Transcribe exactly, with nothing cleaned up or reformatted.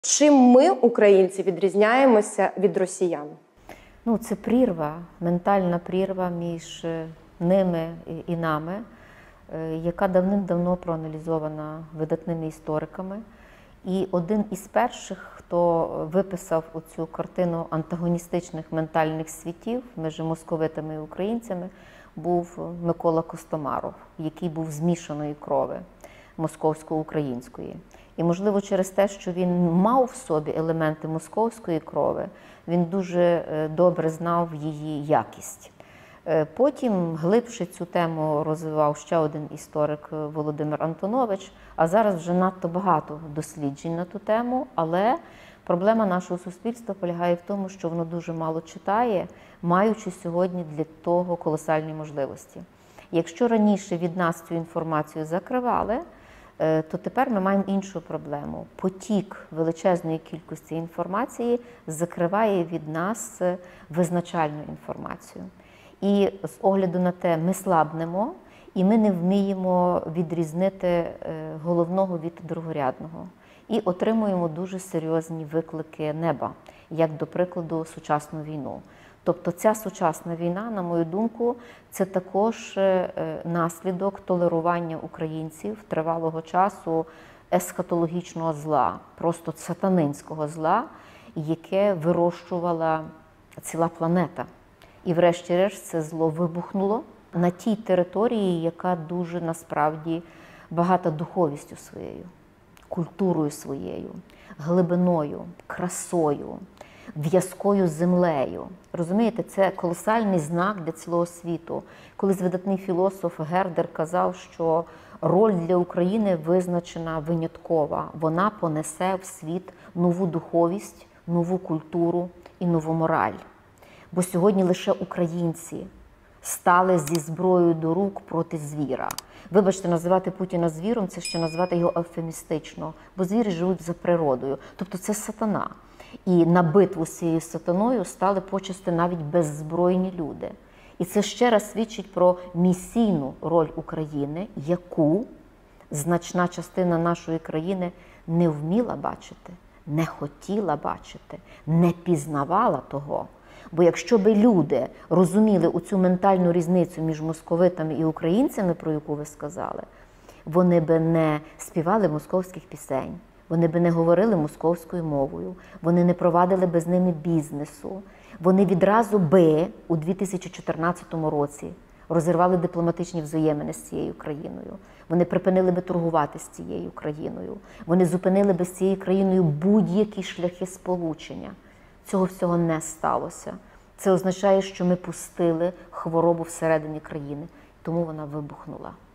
Чим ми, українці, відрізняємося від росіян? Ну, це прірва, ментальна прірва між ними і нами, яка давним-давно проаналізована видатними істориками. І один із перших, хто виписав оцю картину антагоністичних ментальних світів між московитами і українцями, був Микола Костомаров, який був змішаної крови московсько-української. І, можливо, через те, що він мав в собі елементи московської крови, він дуже добре знав її якість. Потім глибше цю тему розвивав ще один історик Володимир Антонович, а зараз вже надто багато досліджень на ту тему, але проблема нашого суспільства полягає в тому, що воно дуже мало читає, маючи сьогодні для того колосальні можливості. Якщо раніше від нас цю інформацію закривали, то тепер ми маємо іншу проблему. Потік величезної кількості інформації закриває від нас визначальну інформацію. І з огляду на те, ми слабнемо, і ми не вміємо відрізнити головного від другорядного. І отримуємо дуже серйозні виклики неба, як, до прикладу, сучасну війну. Тобто ця сучасна війна, на мою думку, це також наслідок толерування українців тривалого часу есхатологічного зла, просто сатанинського зла, яке вирощувала ціла планета. І врешті-решт це зло вибухнуло на тій території, яка дуже насправді багата духовістю своєю, культурою своєю, глибиною, красою, в'язкою землею. Розумієте, це колосальний знак для цілого світу. Колись видатний філософ Гердер казав, що роль для України визначена виняткова. Вона понесе в світ нову духовість, нову культуру і нову мораль. Бо сьогодні лише українці стали зі зброєю до рук проти звіра. Вибачте, називати Путіна звіром – це ще назвати його евфемістично, бо звірі живуть за природою. Тобто це сатана. І на битву з цією сатаною стали почасти навіть беззбройні люди. І це ще раз свідчить про місійну роль України, яку значна частина нашої країни не вміла бачити, не хотіла бачити, не пізнавала того. Бо якщо би люди розуміли оцю ментальну різницю між московитами і українцями, про яку ви сказали, вони би не співали московських пісень, вони би не говорили московською мовою, вони не провадили би з ними бізнесу, вони відразу би у дві тисячі чотирнадцятому році розірвали дипломатичні взаємини з цією країною, вони припинили би торгувати з цією країною, вони зупинили би з цією країною будь-які шляхи сполучення. Цього всього не сталося. Це означає, що ми пустили хворобу всередині країни, тому вона вибухнула.